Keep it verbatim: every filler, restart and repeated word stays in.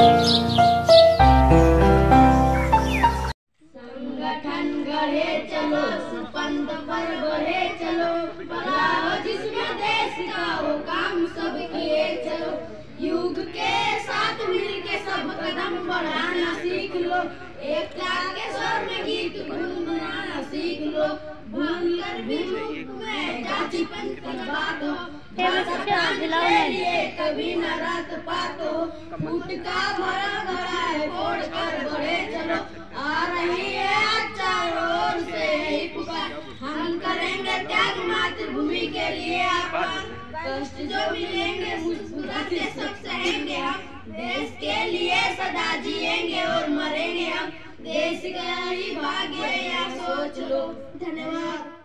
संगठन गढ़े चलो, सुपंथ पर बढ़े चलो, बढ़ाओ जिसमें देश का वो काम सब किए चलो। युग के साथ मिलके सब कदम बढ़ाना सीख लो, एकता के स्वर में गीत गुनगुनाना सीख लो। भूल कर भी मुख में जाति पंथ की बात हो, के लिए कभी न रात पात हो। फूट का भरा भरा है फोड़ कर बढ़े चलो, आ रही है आज चारों ओर से यही पुकार। हम करेंगे त्याग मातृभूमि के लिए आह्वान, कष्ट जो मिलेंगे मुस्कुराते सब सहेंगे हम। देश के लिए सदा जिएंगे और मरेंगे हम, देश का ही भाग्य या सोच लो। धन्यवाद।